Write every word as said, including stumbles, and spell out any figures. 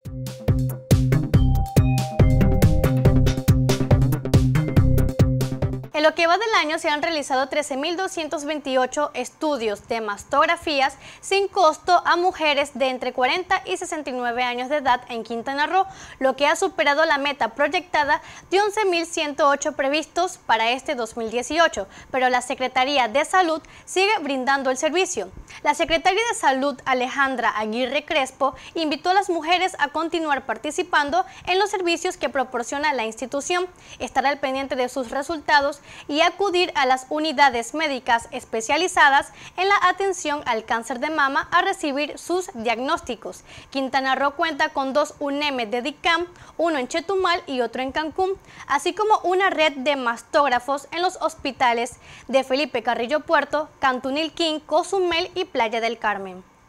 En lo que va del año se han realizado trece mil doscientos veintiocho estudios de mastografías sin costo a mujeres de entre cuarenta y sesenta y nueve años de edad en Quintana Roo, lo que ha superado la meta proyectada de once mil ciento ocho previstos para este dos mil dieciocho, pero la Secretaría de Salud sigue brindando el servicio. La Secretaria de Salud, Alejandra Aguirre Crespo, invitó a las mujeres a continuar participando en los servicios que proporciona la institución, estar al pendiente de sus resultados y acudir a las unidades médicas especializadas en la atención al cáncer de mama a recibir sus diagnósticos. Quintana Roo cuenta con dos U N E M de D I C A M, uno en Chetumal y otro en Cancún, así como una red de mastógrafos en los hospitales de Felipe Carrillo Puerto, Cantunilquín, Cozumel y Playa del Carmen.